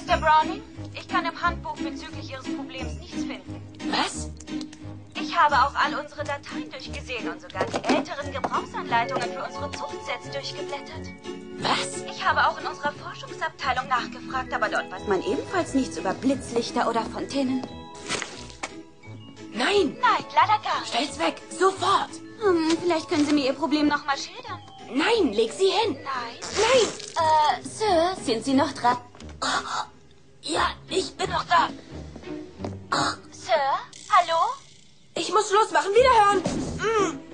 Mr. Browning, ich kann im Handbuch bezüglich Ihres Problems nichts finden. Was? Ich habe auch all unsere Dateien durchgesehen und sogar die älteren Gebrauchsanleitungen für unsere Zuchtsets durchgeblättert. Was? Ich habe auch in unserer Forschungsabteilung nachgefragt, aber dort weiß man ebenfalls nichts über Blitzlichter oder Fontänen. Nein! Nein, leider gar nicht. Stell's weg! Sofort! Vielleicht können Sie mir Ihr Problem nochmal schildern. Nein, leg sie hin! Nein. Nein! Sir, sind Sie noch dran? Ja, ich bin noch da! Sir, hallo? Ich muss Schluss machen. Wiederhören!